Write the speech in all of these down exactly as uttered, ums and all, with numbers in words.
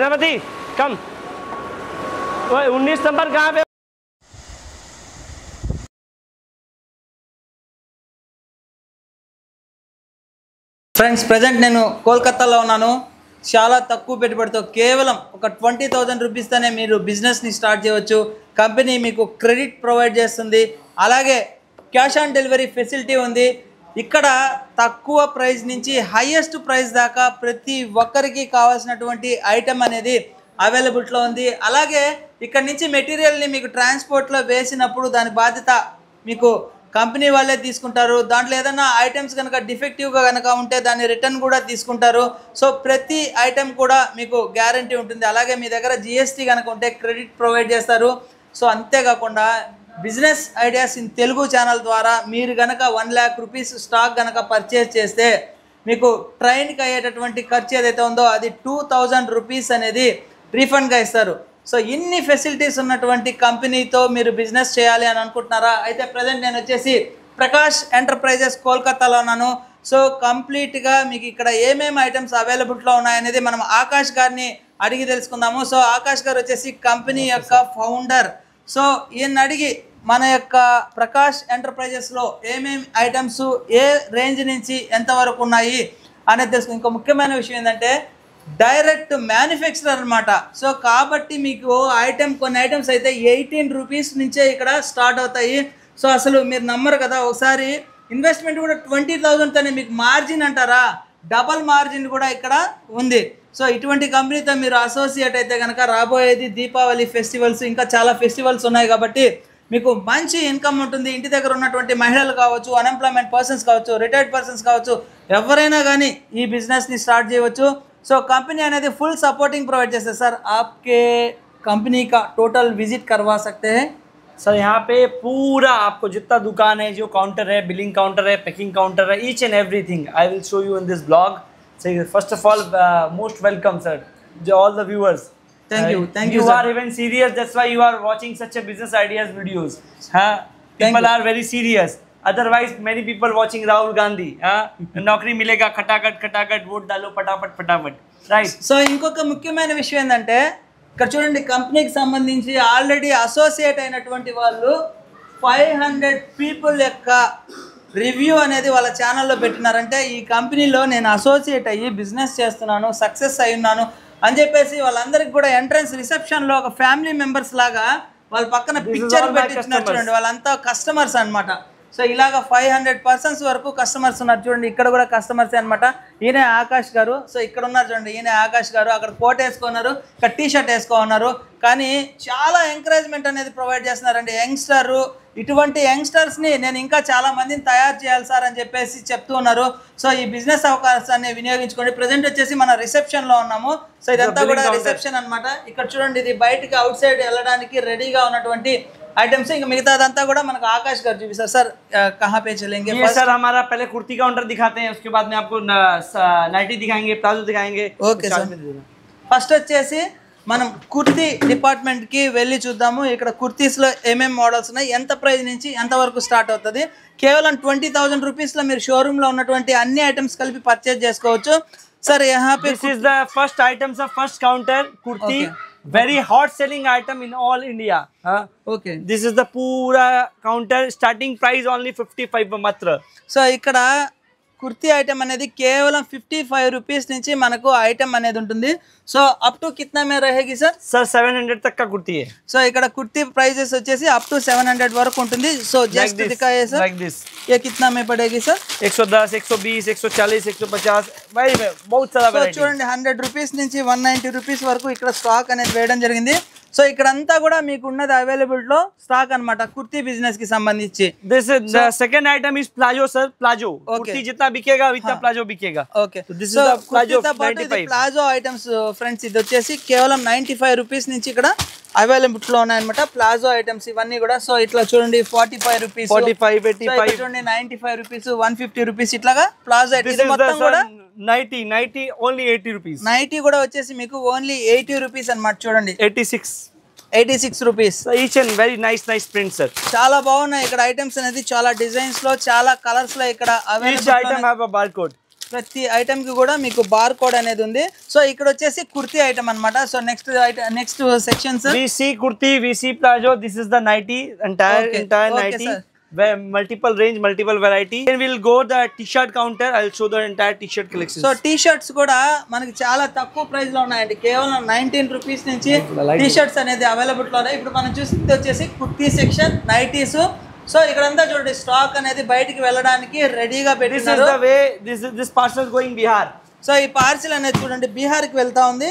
सेनापति कम उन्नीस नंबर कहाँ पे ఫ్రెండ్స్ ప్రజెంట్ నేను కోల్కతాలో ఉన్నాను. చాలా తక్కువ పెట్టుబడితో కేవలం ఒక ట్వంటీ థౌజండ్ రూపీస్తోనే మీరు బిజినెస్ని స్టార్ట్ చేయవచ్చు. కంపెనీ మీకు క్రెడిట్ ప్రొవైడ్ చేస్తుంది, అలాగే క్యాష్ ఆన్ డెలివరీ ఫెసిలిటీ ఉంది. ఇక్కడ తక్కువ ప్రైస్ నుంచి హైయెస్ట్ ప్రైస్ దాకా ప్రతి ఒక్కరికి కావాల్సినటువంటి ఐటెం అనేది అవైలబిలిటీలో ఉంది. అలాగే ఇక్కడ నుంచి మెటీరియల్ని మీకు ట్రాన్స్పోర్ట్లో వేసినప్పుడు దాని బాధ్యత మీకు కంపెనీ వాళ్ళే తీసుకుంటారు. దాంట్లో ఏదైనా ఐటమ్స్ కనుక డిఫెక్టివ్గా కనుక ఉంటే దాన్ని రిటర్న్ కూడా తీసుకుంటారు. సో ప్రతి ఐటెం కూడా మీకు గ్యారంటీ ఉంటుంది. అలాగే మీ దగ్గర జిఎస్టీ కనుక ఉంటే క్రెడిట్ ప్రొవైడ్ చేస్తారు. సో అంతేకాకుండా business ideas in Telugu channel ద్వారా మీరు కనుక వన్ ల్యాక్ రూపీస్ స్టాక్ కనుక పర్చేస్ చేస్తే మీకు ట్రైన్కి అయ్యేటటువంటి ఖర్చు ఏదైతే ఉందో అది టూ థౌజండ్ రూపీస్ అనేది రీఫండ్గా ఇస్తారు. సో ఇన్ని ఫెసిలిటీస్ ఉన్నటువంటి కంపెనీతో మీరు బిజినెస్ చేయాలి అని అనుకుంటున్నారా? అయితే ప్రజెంట్ నేను వచ్చేసి ప్రకాష్ ఎంటర్ప్రైజెస్ కోల్కతాలో ఉన్నాను. సో కంప్లీట్గా మీకు ఇక్కడ ఏమేమి ఐటమ్స్ అవైలబిలిటీలో ఉన్నాయనేది మనం ఆకాష్ గారిని అడిగి తెలుసుకుందాము. సో ఆకాష్ గారు వచ్చేసి కంపెనీ యొక్క ఫౌండర్. సో ఈయన అడిగి మన యొక్క ప్రకాష్ ఎంటర్ప్రైజెస్లో ఏమేమి ఐటమ్స్ ఏ రేంజ్ నుంచి ఎంతవరకు ఉన్నాయి అనేది తెలుసుకుందాం. ఇంకో ముఖ్యమైన విషయం ఏంటంటే డైరెక్ట్ మ్యానుఫ్యాక్చరర్ అనమాట. సో కాబట్టి మీకు ఐటమ్ కొన్ని ఐటమ్స్ అయితే ఎయిటీన్ రూపీస్ నుంచే ఇక్కడ స్టార్ట్ అవుతాయి. సో అసలు మీరు నమ్మరు కదా, ఒకసారి ఇన్వెస్ట్మెంట్ కూడా ట్వంటీ థౌజండ్తోనే మీకు మార్జిన్ అంటారా, డబల్ మార్జిన్ కూడా ఇక్కడ ఉంది. సో ఇటువంటి కంపెనీతో మీరు అసోసియేట్ అయితే కనుక రాబోయేది దీపావళి ఫెస్టివల్స్, ఇంకా చాలా ఫెస్టివల్స్ ఉన్నాయి కాబట్టి మీకు మంచి ఇన్కమ్ ఉంటుంది. ఇంటి దగ్గర ఉన్నటువంటి మహిళలు కావచ్చు, అన్ఎంప్లాయ్మెంట్ పర్సన్స్ కావచ్చు, రిటైర్డ్ పర్సన్స్ కావచ్చు, ఎవరైనా కానీ ఈ బిజినెస్ని స్టార్ట్ చేయవచ్చు. సో कंपनी అనేది फुल सपोर्टिंग प्रोवाइड చేస్తే सर आपके कंपनी का टोटल विजिट करवा सकते हैं सर? यहाँ पे पूरा आपको जितना दुकान है, जो काउंटर है, बिलिंग काउंटर है, पैकिंग काउंटर है, each and everything I will show you in this blog. So first of all most welcome sir all the viewers. Thank you thank you you are even serious, that's why you are watching such a business ideas videos. हाँ, people are very serious. Otherwise many people watching Rahul Gandhi. हाँ, नौकरी मिलेगा खटाखट खटाखट, vote डालो फटाफट फटाफट, right. So ఇంకొక ముఖ్యమైన విషయం ఏంటంటే ఇక్కడ చూడండి, కంపెనీకి సంబంధించి ఆల్రెడీ అసోసియేట్ అయినటువంటి వాళ్ళు ఫైవ్ హండ్రెడ్ పీపుల్ యొక్క రివ్యూ అనేది వాళ్ళ ఛానల్లో పెట్టినారంటే ఈ కంపెనీలో నేను అసోసియేట్ అయ్యి బిజినెస్ చేస్తున్నాను, సక్సెస్ అయి ఉన్నాను అని చెప్పేసి వాళ్ళందరికీ కూడా ఎంట్రన్స్ రిసెప్షన్లో ఒక ఫ్యామిలీ మెంబర్స్ లాగా వాళ్ళ పక్కన పిక్చర్ పెట్టించినారు. చూడండి, వాళ్ళంతా కస్టమర్స్ అనమాట. సో ఇలాగ ఫైవ్ హండ్రెడ్ పర్సన్స్ వరకు కస్టమర్స్ ఉన్నారు. చూడండి, ఇక్కడ కూడా కస్టమర్స్ అనమాట. ఈయన ఆకాష్ గారు. సో ఇక్కడ ఉన్నారు చూడండి, ఈయన ఆకాష్ గారు. అక్కడ కోట్ వేసుకున్నారు, ఇక్కడ టీ షర్ట్ వేసుకున్నారు. కానీ చాలా ఎంకరేజ్మెంట్ అనేది ప్రొవైడ్ చేస్తున్నారండి. యంగ్స్టర్, ఇటువంటి యంగ్స్టర్స్ని నేను ఇంకా చాలా మందిని తయారు చేయాలి సార్ అని చెప్పేసి చెప్తూ ఉన్నారు. సో ఈ బిజినెస్ అవకాశాన్ని వినియోగించుకోండి. ప్రజెంట్ వచ్చేసి మన రిసెప్షన్లో ఉన్నాము. సో ఇదంతా కూడా రిసెప్షన్ అనమాట. ఇక్కడ చూడండి, ఇది బయటికి అవుట్ సైడ్ వెళ్ళడానికి రెడీగా ఉన్నటువంటి आइटम्स. ఇంకా మిగతాదంతా కూడా మనకు ఆకాష్ గారు చూపిస్తారు. సార్ कहां पे चलेंगे? ये सर हमारा पहले कुर्ती काउंटर दिखाते हैं, उसके बाद में आपको नाइटी दिखाएंगे, प्लाजो दिखाएंगे. ఓకే సార్, ఫస్ట్ వచ్చేసి మనం కుర్తీ డిపార్ట్మెంట్ కి వెళ్ళి చూద్దాము. ఇక్కడ కుర్తీస్ లో ఏమేం మోడల్స్ ఉన్నాయి, ఎంత ప్రైస్ నుంచి ఎంత వరకు స్టార్ట్ అవుతుంది. కేవలం ట్వంటీ థౌసండ్ రూపీస్ లో మీరు షోరూమ్ లో ఉన్నటువంటి అన్ని ఐటమ్స్ కలిపి పర్చేజ్ చేసుకోవచ్చు. సర్ यहाँ पे this is the first items of first counter kurti, very hot selling item in all India. huh? Okay, this is the pura counter, starting price only fifty-five matra. So ఇక్కడ kurti item అనేది కేవలం fifty five rupees నుంచి మనకు item అనేది ఉంటుంది. So up to కిतना में रहेगी sir? Sir seven hundred तक का कुर्ती है. సో ఇక్కడ కుర్తీ ప్రైజెస్ వచ్చేసి అప్ టు సెవెన్ హండ్రెడ్ వరకు ఉంటుంది. సో జస్ట్ दिखाइए सर, like this. ये कितना में पड़ेगी सर? एक सौ दस, एक सौ बीस, एक सौ चालीस, एक सौ पचास, भाई बहुत सारा वैरायटी. చూడండి, హండ్రెడ్ రూపీస్ నుంచి వన్ నైంటీ రూపీస్ వరకు ఇక్కడ స్టాక్ అనేది వేయడం జరిగింది. సో ఇక్కడంతా కూడా మీకు ఉన్నది అవైలబిలిటీలో స్టాక్ అన్నమాట కుర్తీ బిజినెస్ కి సంబంధించి. This is the second item is plazo sir, plazo. Kurti जितना बिकेगा उतना plazo बिकेगा. Okay, this is the plazo ninety-five. Palazzo items friends, ఇది వచ్చేసి కేవలం నైన్టీ ఫైవ్ రూపీస్ నుంచి ఇక్కడ అవైలబిలిటీలో ఉన్నాయన్నమాట ప్లాజో ఐటమ్స్ ఇవన్నీ కూడా. సో ఇట్లా చూడండి, forty five rupees, forty five, eighty five, చూడండి ninety five rupees, one fifty rupees ఇట్లాగా ప్లాజో ఐటమ్స్ మొత్తం కూడా ninety ninety only eighty rupees. Ninety కూడా వచ్చేసి మీకు ఓన్లీ ఎయిటీ రూపీస్ అన్నమాట. చూడండి, eighty six eighty six rupees. Each and very nice nice print sir. చాలా బాగున్నాయి ఇక్కడ ఐటమ్స్ అనేది, చాలా డిజైన్స్ లో, చాలా కలర్స్ లో ఇక్కడ each item have a bar code. ప్రతి ఐటమ్ కి కూడా మీకు బార్ కోడ్ అనేది ఉంది. సో ఇక్కడ వచ్చేసి కుర్తీ ఐటమ్ అన్నమాట. So next next sections we see kurti, we see plazo. This is the nighty, entire Okay. entire Okay, nighty, sir. where multiple range, multiple variety. Then we'll go the t-shirt counter. I'll show the entire t-shirt collection. So t-shirts కూడా మనకి చాలా తక్కువ price లో ఉన్నాయండి. కేవలం nineteen rupees నుంచి T shirts అనేది available లో ఉన్నాయి. ఇప్పుడు మనం చూసింది వచ్చేసి కుర్తీ సెక్షన్, నైటీస్. సో ఇక్కడంతా చూడండి స్టాక్ అనేది బయటికి వెళ్ళడానికి రెడీగా this is పెట్టినారు. the way. This is this parcel going Bihar, so ఈ పార్సిల్ అనేది చూడండి బీహార్ కి వెళ్తా ఉంది.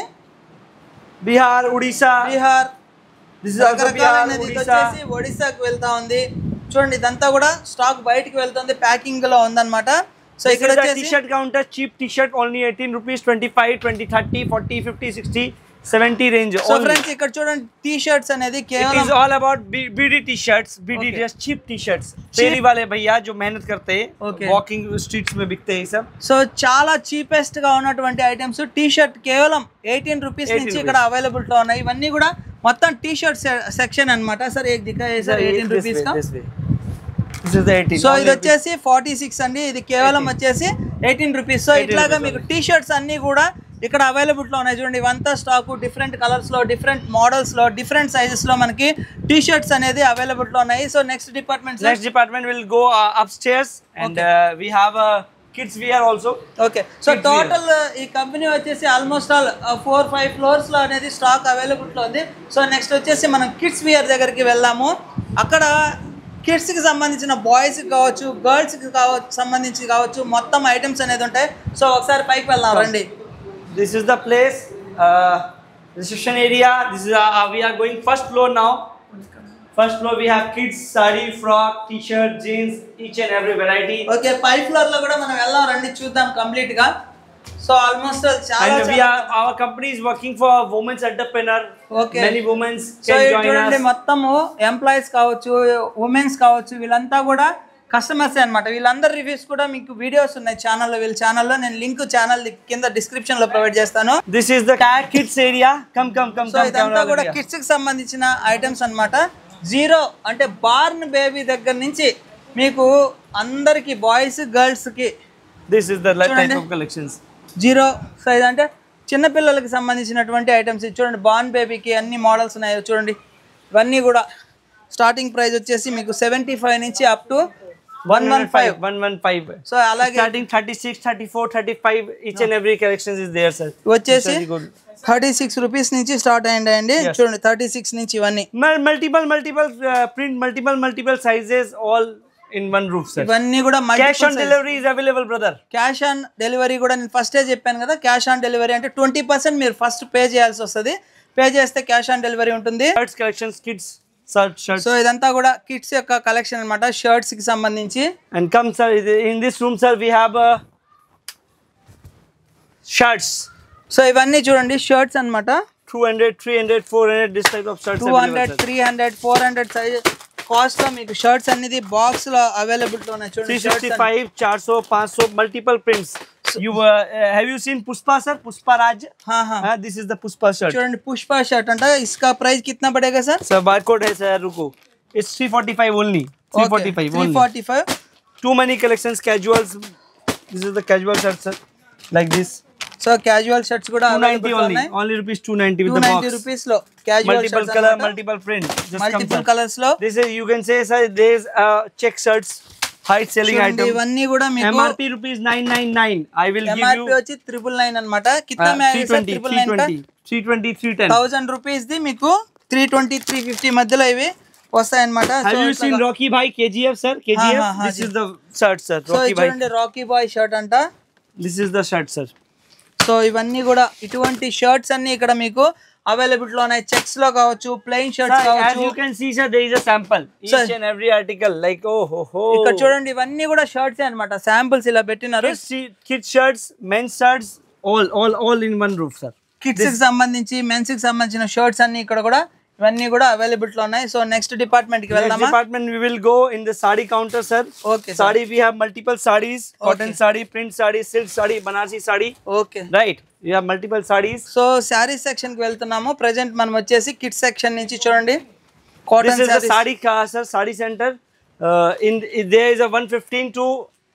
Bihar, Odisha. Bihar This is also Bihar, రకరకాలైనది ఇది Odisha. వచ్చేసి ఒడిశాకి వెళ్తా ఉంది. చూడండి ఇదంతా కూడా స్టాక్ బయటికి వెళ్తుంది, ప్యాకింగ్ లో ఉందన్నమాట. సో This ఇక్కడ is the వచ్చేసి t-shirt counter. Cheap t-shirt only eighteen rupees, twenty-five, twenty, thirty, forty, fifty, sixty, seventy range so only. Friends ఇక్కడ చూడండి టీ షర్ట్స్ అనేది It కేవలం is all about B- BD t-shirts, BD Okay. just cheap t-shirts. फेरी वाले भैया जो मेहनत करते हैं, Okay. walking streets में बिकते हैं ये सब. సో చాలా చీపెస్ట్ గా ఉన్నటువంటి ఐటమ్స్ టీ షర్ట్ కేవలం ఎయిటీన్ రూపీస్ eighteen నుంచి ఇక్కడ అవైలబుల్ తో ఉన్నాయి. ఇవన్నీ కూడా మొత్తం టీ షర్ట్ సెక్షన్ అన్నమాట. సార్ ఏక్ దిఖాయే sir eighteen This rupees way, కా. this way. This is the eighteen. So Only ఇది వచ్చేసి ఫార్టీ సిక్స్ అండి. ఇది కేవలం వచ్చేసి ఎయిటీన్ రూపీస్. సో eighteen ఇట్లాగా rupees మీకు టీ షర్ట్స్ అన్ని కూడా ఇక్కడ అవైలబుల్ లో ఉన్నాయి. చూడండి ఇవంతా స్టాక్ డిఫరెంట్ కలర్స్ లో, డిఫరెంట్ మోడల్స్ లో, డిఫరెంట్ సైజెస్ లో మనకి టీ షర్ట్స్ అనేది అవైలబుల్ లో ఉన్నాయి. So next department Next department will go uh, upstairs, and Okay. uh, we have a uh, kids wear also. Okay. So Kids total ఈ company వచ్చేసి almost all four five floors లో అనేది stock available లో ఉంది. So next వచ్చేసి మనం kids we're దగ్గరికి వెళ్దాము. అక్కడ కిడ్స్ కి సంబంధించిన బాయ్స్ కి కావచ్చు, గర్ల్స్ కి కావచ్చు, సంబంధించి కావచ్చు, మొత్తం ఐటమ్స్ అనేది ఉంటాయి. సో ఒకసారి పైకి వెళ్దాం రండి. This is the place, uh, reception area. This is uh, we are going first floor now. First floor we have kids sari, frock, t-shirt, jeans, each and every variety. Okay పై ఫ్లోర్ లో కూడా మనం వెళ్దాం రండి, చూద్దాం కంప్లీట్ గా. So almost చాలా And we చాలా- are our company is working for women's entrepreneur. Okay. Many women so can ఇది join చూడండి us. మొత్తము ఎంప్లాయీస్ కావచ్చు, ఉమెన్స్ కావచ్చు, వీళ్ళంతా కూడా కస్టమర్స్ అన్నమాట. వీళ్ళందరి రివ్యూస్ కూడా మీకు వీడియోస్ ఉన్నాయి ఛానల్లో. వీళ్ళ ఛానల్లో నేను లింక్ ఛానల్ కింద డిస్క్రిప్షన్ లో ప్రొవైడ్ చేస్తాను. This is the kids area. Come, come, come, so come. ఇదంతా camera కూడా area. కిడ్స్ కి సంబంధించిన ఐటమ్స్ అన్నమాట. జీరో అంటే బార్న్ బేబీ దగ్గర నుంచి మీకు అందరికి బాయ్స్ గర్ల్స్ కి This is the type చూడండి. of collections. జీరో సైజ్ అంటే చిన్నపిల్లలకి సంబంధించినటువంటి ఐటమ్స్. చూడండి బార్న్ బేబీకి అన్ని మోడల్స్ ఉన్నాయి చూడండి. ఇవన్నీ కూడా స్టార్టింగ్ ప్రైస్ వచ్చేసి మీకు సెవెంటీ ఫైవ్ నుంచి up to one one five. one one five. So అలాగే Starting thirty-six, thirty-four, thirty-five, each and every collection is there, sir. వచ్చేసి Very good. Thirty six rupees నుంచి స్టార్ట్ అయ్యండి. Yes. చూడండి thirty six నుంచి ఇవన్నీ Mul- multiple, multiple uh, print, multiple, multiple sizes, all in one roof, sir. ఇవన్నీ కూడా Cash on delivery is available, brother. Cash on delivery కూడా నేను ఫస్టే చెప్పాను కదా. క్యాష్ ఆన్ డెలివరీ అంటే ట్వంటీ పర్సెంట్ మీరు ఫస్ట్ పే చేయాల్సి వస్తుంది. పే చేస్తే క్యాష్ ఆన్ డెలివరీ ఉంటుంది. Shirts collections, kids, shirt, shirts. So ఇదంతా కూడా కిడ్స్ యొక్క కలెక్షన్ అన్నమాట, షర్ట్స్ కి సంబంధించి. And come, sir, in this room, sir, we have uh, shirts. So ఇవన్నీ చూడండి షర్ట్స్ అన్నమాట. two hundred, three hundred, four hundred, this type of shirts two available, hundred sir. Three hundred four hundred size cost లో మీకు shirts అనేది box లో available లో ఉన్నాయి. చూడండి three shirts sixty-five, four hundred, five hundred, multiple prints. You uh, uh, have you seen Puspa, sir? Puspa Raj? Uh, this is the Puspa shirt. చూడండి Pushpa shirt అంట. ఇస్కా ప్రైస్ కిतना పడేగా sir? Sir, barcode hai, sir. Ruko. It's three forty-five only. three forty-five three only. Forty five. Too many collections, casuals. This is the casual shirt, sir. Like this. So casual shirts కూడా two ninety available only. ఉన్నాయి. Only rupees two ninety with two the ninety box. Rupees లో casual Multiple shirts color, multiple print. Just come, multiple sir. Colours లో. This is, you can say, sir, there's uh, check shirts, high selling చూడండి item. ఇవన్నీ కూడా మీకు M R P rupees nine ninety-nine. I will give MRP you వచ్చి triple nine అనమాట. uh, కిतना మే three ఆయేగా sir? twenty, triple three nine కా twenty, three twenty, three ten. Thousand rupees ది మీకు త్రీ ట్వంటీ త్రీ ఫిఫ్టీ మధ్యలో ఇవి వస్తాయి అనమాట. Have you seen Rocky Bhai K G F, sir? K G F. हाँ, हाँ, This जी. is the shirt, sir. So Rocky ఇది Bhai. చూడండి రాకీ బాయ్ షర్ట్ అంట. This is the shirt, sir. So ఇవన్నీ కూడా ఇటువంటి షర్ట్స్ అన్ని ఇక్కడ మీకు అవైలబుల్ లో ఉన్నాయి. చెక్స్ లో కావచ్చు, ప్లెయిన్ Sir, షర్ట్స్ as కావచ్చు. you can see, sir, there is a sample. Each Sir. and every article, like oh ho ho. ఇక్కడ చూడండి ఇవన్నీ కూడా షర్ట్స్ అన్నమాట. శాంపుల్స్ ఇలా పెట్టినారు. Kids, see- kids shirts, men's shirts, all, all, all in one roof, sir. Kids కి సంబంధించి, men's కి సంబంధించిన షర్ట్స్ అన్ని ఇక్కడ కూడా ఇవన్నీ కూడా అవైలబుల్ లో ఉన్నాయి. సో నెక్స్ట్ డిపార్ట్మెంట్ కి Next వెళ్దామా? department we will go in the sari counter, sir. Okay, sir. Sari, we have multiple sarees, cotton Okay. sari, print sari, silk sari, Banarsi sari. Okay. Right. We have multiple sarees. So sari section కి వెళ్తున్నాము. Present మనం వచ్చేసి kids section నుంచి చూడండి This cotton is the saris. sari, ka- sir, sari center. Uh, in, in there is a one fifteen to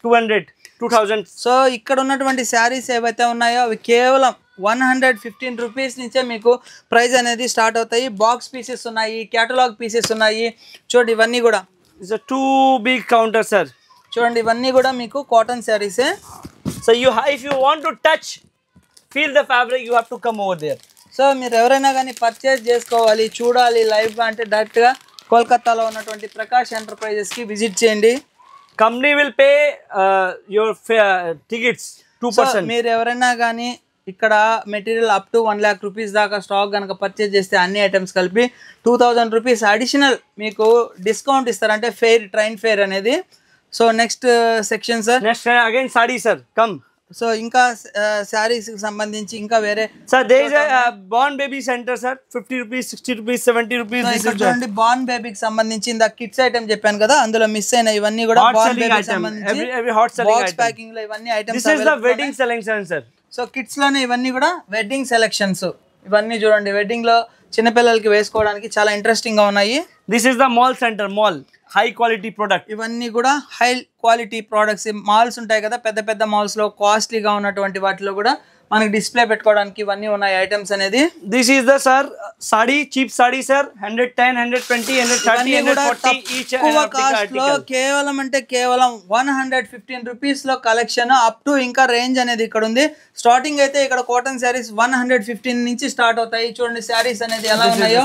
two hundred, two thousand. So ఇక్కడ ఉన్నటువంటి శారీస్ ఏవైతే ఉన్నాయో అవి కేవలం వన్ హండ్రెడ్ ఫిఫ్టీన్ రూపీస్ నుంచే మీకు ప్రైస్ అనేది స్టార్ట్ అవుతాయి. బాక్స్ పీసెస్ ఉన్నాయి, కేటలాగ్ పీసెస్ ఉన్నాయి. చూడండి ఇవన్నీ కూడా It's a too big counter, sir. చూడండి ఇవన్నీ కూడా మీకు కాటన్ శారీసే. So you ha- if you want to touch, feel the fabric, you have to come over there. So మీరు ఎవరైనా కానీ పర్చేజ్ చేసుకోవాలి, చూడాలి లైవ్గా అంటే డైరెక్ట్గా కోల్కతాలో ఉన్నటువంటి ప్రకాష్ ఎంటర్ప్రైజెస్కి విజిట్ చేయండి. Company will pay uh, your fare, tickets two percent. మీరు ఎవరైనా కానీ ఇక్కడ material up to one lakh rupees దాకా స్టాక్ కనుక పర్చేజ్ చేస్తే అన్ని ఐటమ్స్ కలిపి టూ థౌజండ్ రూపీస్ అడిషనల్ మీకు డిస్కౌంట్ ఇస్తారు, అంటే ఫెయిర్ ట్రైన్ ఫెయిర్ అనేది. So next section sir. Next uh, again saree, sir. Come. So ఇంకా శారీస్ కి సంబంధించి ఇంకా వేరే Sir, there is a uh, born baby center, sir. fifty rupees, sixty rupees, seventy rupees. So This ఇక్కడ is the చూడండి born బేబీకి సంబంధించి ఇందా కిడ్స్ ఐటమ్ చెప్పాను కదా, అందులో మిస్ అయిన ఇవన్నీ కూడా hot బార్న్ selling బేబీకి item. సంబంధించి Every every hot selling box item. Packing లో ఇవన్నీ items. This is the wedding selection, sir. So kids లోనే ఇవన్నీ కూడా వెడ్డింగ్ సెలెక్షన్స్. ఇవన్నీ చూడండి వెడ్డింగ్ లో చిన్నపిల్లలకి వేసుకోవడానికి చాలా ఇంట్రెస్టింగ్ గా ఉన్నాయి. This is the mall center, mall. High quality product. ఇవన్నీ కూడా హై క్వాలిటీ ప్రోడక్ట్స్. మాల్స్ ఉంటాయి కదా పెద్ద పెద్ద మాల్స్ లో కాస్ట్లీగా ఉన్నటువంటి వాటిలో కూడా మనకి డిస్ప్లే పెట్టుకోవడానికి ఇవన్నీ ఉన్నాయి ఐటమ్స్ అనేది. This is the sir sari, cheap sari, sir. one ten, one twenty, one thirty, one forty each తక్కువ కాస్ట్ లో కేవలం అంటే కేవలం వన్ హండ్రెడ్ ఫిఫ్టీన్ రూపీస్ లో కలెక్షన్ అప్ టు ఇంకా రేంజ్ అనేది ఇక్కడ ఉంది. స్టార్టింగ్ అయితే ఇక్కడ cotton saris one hundred fifteen నుంచి స్టార్ట్ అవుతాయి. చూడండి శారీస్ అనేది ఎలా ఉన్నాయో.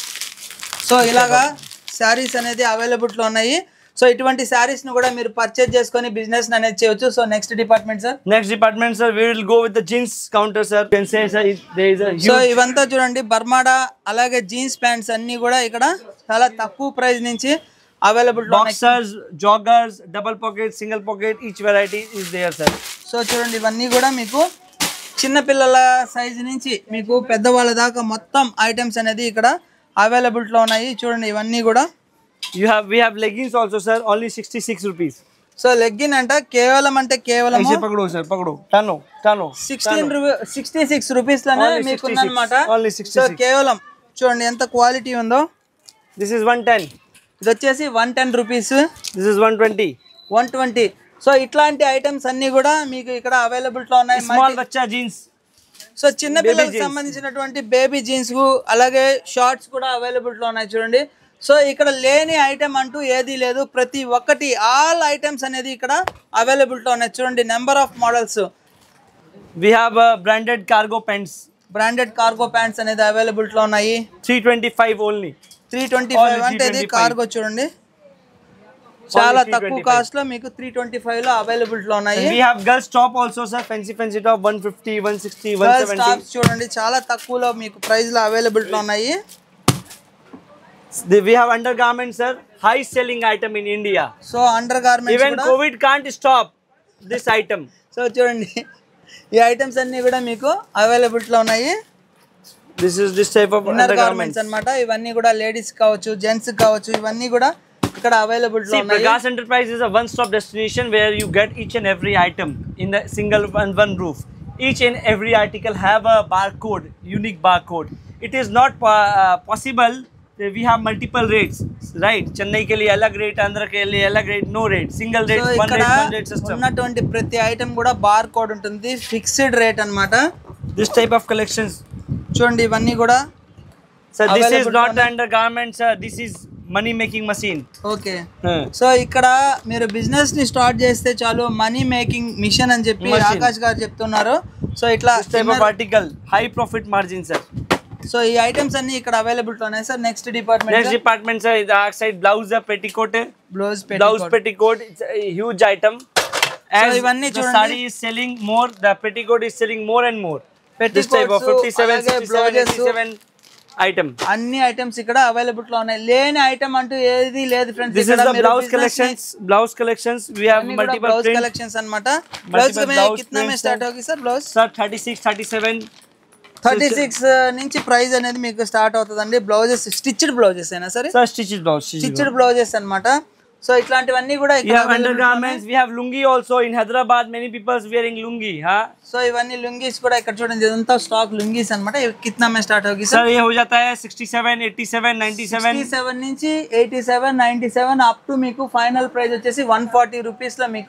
సో ఇలాగా శారీస్ అనేది అవైలబుల్ లో ఉన్నాయి. సో ఇటువంటి శారీస్ ను కూడా మీరు పర్చేజ్ చేసుకొని బిజినెస్ అనేది చేయొచ్చు. So next department sir. Next department sir we will go with the jeans counter, sir. You can say, sir, there is a huge... so ఇవంతా చూడండి బర్మాడా అలాగే జీన్స్ ప్యాంట్స్ అన్ని కూడా ఇక్కడ చాలా తక్కువ ప్రైస్ నుంచి అవైలబుల్ లో ఉన్నాయి. boxers, joggers, double pocket, single pocket, each variety is there, sir. So చూడండి ఇవన్నీ కూడా మీకు చిన్న పిల్లల సైజు నుంచి మీకు పెద్దవాళ్ళ దాకా మొత్తం ఐటమ్స్ అనేది ఇక్కడ అవైలబుల్ లో ఉన్నాయి. చూడండి ఇవన్నీ కూడా You have we have leggings also, sir. Only sixty-six rupees. So legging అంట కేవలం అంటే కేవలం ऐसे पकड़ो sir, पकड़ो. टर्नो, टर्नो. సిక్స్టీన్ సిక్స్టీ సిక్స్ రూపీస్ లోనే Only మీకు sixty-six. ఉందన్నమాట. Only so sixty-six. కేవలం చూడండి ఎంత క్వాలిటీ ఉందో. This is one ten. ఇది వచ్చేసి one ten rupees, This is one twenty. One twenty. So ఇట్లాంటి ఐటమ్స్ అన్ని కూడా మీకు ఇక్కడ అవైలబుల్ లో ఉన్నాయి. Small बच्चा jeans. సో చిన్న పిల్లలకు సంబంధించినటువంటి బేబీ జీన్స్ అలాగే షార్ట్స్ కూడా అవైలబుల్ లో ఉన్నాయి చూడండి. సో ఇక్కడ లేని ఐటమ్ అంటూ ఏదీ లేదు, ప్రతి ఒక్కటి ఆల్ ఐటమ్స్ అనేది ఇక్కడ అవైలబుల్ తో ఉన్నాయి. చూడండి number of models. We have uh, branded cargo pants. Branded cargo pants అనేది అవైలబుల్ లో ఉన్నాయి. three twenty-five only. Three twenty five అంటే ఇది కార్గో చూడండి చాలా తక్కువ కాస్ట్ లో మీకు త్రీ ట్వంటీ ఫైవ్ లో అవైలబుల్ లో ఉన్నాయి. We have girls top also, sir. Fancy fancy top one fifty, one sixty, one seventy. Tops చూడండి చాలా తక్కువలో మీకు ప్రైస్ లో అవైలబుల్ లో ఉన్నాయి. We have undergarments, sir. High selling item in India. So under garments Even కూడా COVID can't stop this item. So చూడండి ఈ ఐటమ్స్ అన్ని కూడా మీకు అవైలబుల్ లో ఉన్నాయి. This is this type of inner undergarments garments అన్నమాట. ఇవన్నీ కూడా లేడీస్ కావచ్చు, జెంట్స్ కావచ్చు, ఇవన్నీ కూడా ఇక్కడ అవైలబుల్ లో See, ఉన్నాయి. Prakash Enterprise is a one-stop destination where you get each and every item in the single one, one roof. Each and every article have a barcode, unique barcode. It is not uh, possible. We have multiple rates, right? Chennai ke liye alag rate, Andhra ke liye alag rate, no rate, single rate, so one ఇక్కడ rate, one rate system. ఉన్నటువంటి ప్రతి item కూడా bar code ఉంటుంది, fixed rate అన్నమాట. This type of collections. చూడండి ఇవన్నీ కూడా Sir, this is Available not on- undergarments, sir. This is money making machine. Okay. Hmm. So ఇక్కడ మీరు బిజినెస్ ని స్టార్ట్ చేస్తే చాలు మనీ మేకింగ్ మిషన్ అని చెప్పి Machine. ఆకాష్ గారు చెప్తున్నారు. సో ఇట్లా This type of article, high profit margin, sir. So ఈ ఐటమ్స్ అన్ని ఇక్కడ అవైలబుల్ తో ఉన్నాయి sir. Next Next department department, sir, is the side blouse, uh, petticoat. Blouse Blouse petticoat, it's a huge item. As ఇవన్నీ the చూడండి. saree is selling more, the petticoat is selling more and more. This type of Petticoats, fifty-seven, అలాగే sixty-seven, blouses. eighty-seven item. అన్ని items ఇక్కడ available లో ఉన్నాయి. లేని item అంటూ ఏది లేదు friends. This is the blouse collections. Blouse collections. We have multiple blouse prints. Collections అన్నమాట. బ్లౌజ్ మే blouse कितना में prints, స్టార్ట్ sir. होगी sir blouse? Sir, thirty-six, thirty-seven. Thirty six నుంచి ప్రైస్ అనేది మీకు స్టార్ట్ అవుతుందండి. బ్లౌజెస్ స్టిచ్డ్ బ్లౌజెస్ అయినా సరే, Sir, stitches blouse. stitches stitched blouses అన్నమాట. సో ఇట్లాంటివన్నీ కూడా We have undergarments. We have lungi also in Hyderabad. Many people are wearing lungi, huh? So ఇవన్నీ లుంగీస్ కూడా ఇక్కడ చూడండి ఇదంతా స్టాక్ లుంగీస్ అన్నమాట. ఇవి कितना में స్టార్ట్ होगी Sir, సార్? ये हो जाता है sixty-seven, eighty-seven, ninety-seven. Sixty seven నుంచి eighty seven ninety seven up to మీకు ఫైనల్ ప్రైస్ వచ్చేసి వన్ ఫార్టీ రూపీస్ లో మీకు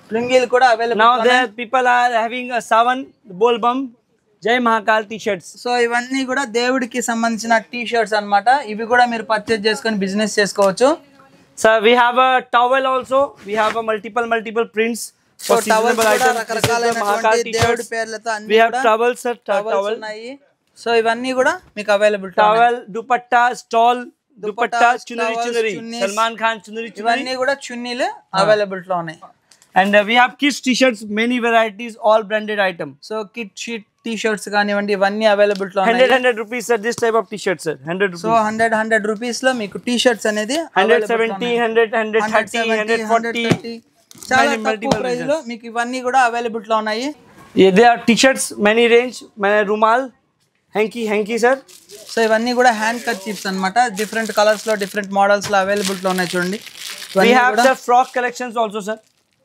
లుంగీలు కూడా available. Now there people are having a sawan bol bum Jai Mahakal t-shirts. So ఇవన్నీ కూడా దేవుడికి సంబంధించిన టీ షర్ట్స్ అన్నమాట. ఇవి కూడా మీరు పర్చేజ్ చేసుకొని బిజినెస్ చేసుకోవచ్చు. So we have a towel also. We have a multiple multiple prints for seasonable items. రకరకాలైనటువంటి దేవుడి పేర్లతో అన్ని We have towels, sir. Towel ఉన్నాయి. సో ఇవన్నీ కూడా మీకు available. Towel, dupatta, stall, dupatta, chunari chunari. Salman Khan chunari chunari. ఇవన్నీ కూడా చున్నీలు అవైలబుల్ లో ఉన్నాయి. And uh, we have kids t-shirts, many varieties, all branded item. So kid sheet T shirts కానివ్వండి ఇవన్నీ అవైలబుల్ లో ఉన్నాయి. one hundred one hundred rupees sir, this type of t-shirt sir. one hundred rupees. So hundred hundred rupees లో మీకు T shirts అనేది one seventy, one hundred, one thirty, one forty. చాలా తక్కువ price లో మీకు ఇవన్నీ కూడా అవైలబుల్ లో ఉన్నాయి. Yeah, there are t-shirts, many range, many rumal, hanky, hanky sir. So ఇవన్నీ కూడా హ్యాండ్ కర్చీఫ్స్ అన్నమాట. డిఫరెంట్ కలర్స్ లో డిఫరెంట్ మోడల్స్ లో అవైలబుల్ లో ఉన్నాయి చూడండి. We have the frock collections also sir.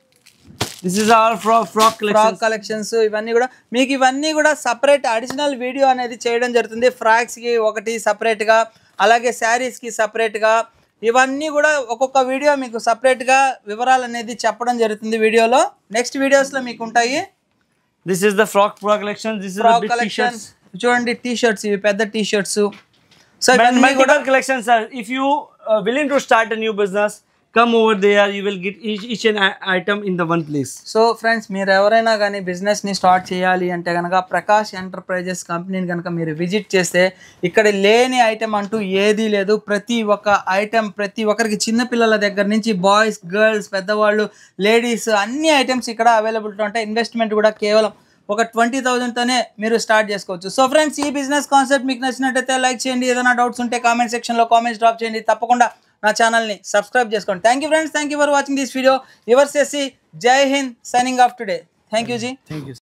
This is our frock frock collections. Frock collections ఇవన్నీ కూడా మీకు ఇవన్నీ కూడా సపరేట్ అడిషనల్ వీడియో అనేది చేయడం జరుగుతుంది. ఫ్రాక్స్ కి ఒకటి సపరేట్ గా, అలాగే శారీస్ కి సపరేట్ గా, ఇవన్నీ కూడా ఒక్కొక్క వీడియో మీకు సపరేట్ గా వివరాలు అనేది చెప్పడం జరుగుతుంది వీడియోలో. నెక్స్ట్ వీడియోస్ లో మీకు ఉంటాయి. This is the frock frock collection. This is the big t-shirts. చూడండి టీ షర్ట్స్, ఇవి పెద్ద టీ షర్ట్స్. సో ఇవన్నీ కూడా collections sir. If you uh, willing to start a new business, come over there, you will get each, each an item in the one place. So friends, మీరు ఎవరైనా కానీ బిజినెస్ని start చేయాలి అంటే కనుక Prakash enterprises కంపెనీని కనుక మీరు విజిట్ చేస్తే ఇక్కడ లేని ఐటెం అంటూ ఏదీ లేదు. ప్రతి ఒక్క ఐటెం ప్రతి ఒక్కరికి, చిన్నపిల్లల దగ్గర నుంచి బాయ్స్, గర్ల్స్, పెద్దవాళ్ళు, లేడీస్ అన్ని ఐటమ్స్ ఇక్కడ అవైలబిలిటీ ఉంటాయి. ఇన్వెస్ట్మెంట్ కూడా కేవలం ఒక ట్వంటీ థౌజండ్తోనే మీరు స్టార్ట్ చేసుకోవచ్చు. సో ఫ్రెండ్స్, ఈ బిజినెస్ కాన్సెప్ట్ మీకు నచ్చినట్టయితే లైక్ చేయండి. ఏదైనా డౌట్స్ ఉంటే కామెంట్ సెక్షన్లో కామెంట్స్ డ్రాప్ చేయండి. తప్పకుండా నా ఛానల్ని సబ్స్క్రైబ్ చేసుకోండి. Thank you friends, thank you for watching this video. Yours SC, Jai Hind, signing off today. Thank you ji. Thank you.